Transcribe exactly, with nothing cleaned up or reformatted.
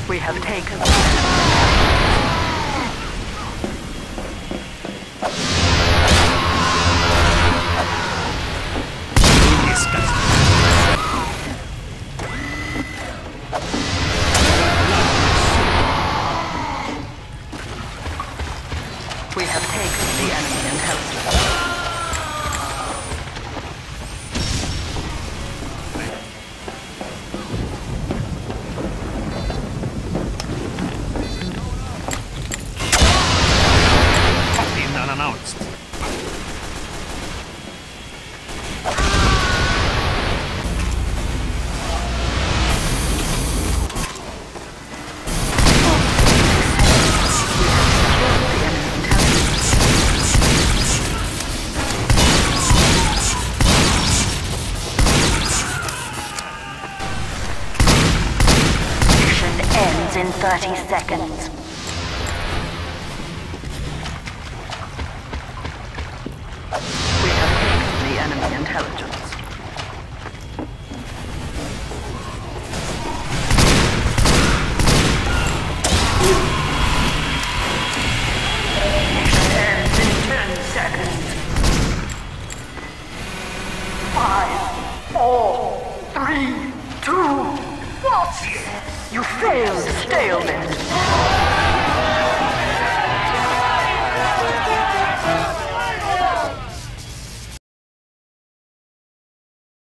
We have taken the We have taken the enemy intelligence. Unannounced. Mission ends in thirty seconds. We have taken the enemy intelligence. Mission ends in ten seconds. Five, four, three, two, one. You failed, stalemate.